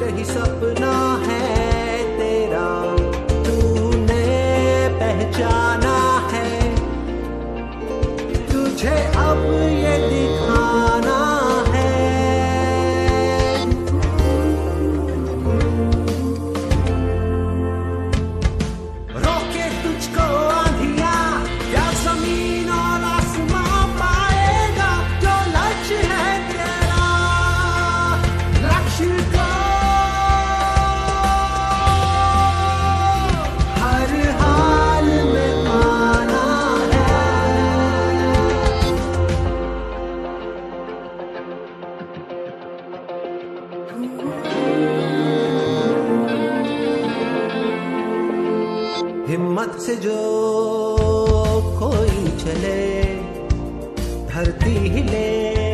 ही सपना है तेरा, तूने पहचाना है, तुझे अब ये दिखाना है। रोके तुझको आंधिया या जमीन और आसमां पाएगा, जो लक्ष्य है तेरा, लक्ष्य को हर हाल में पाना है। हिम्मत से जो कोई चले, धरती हिले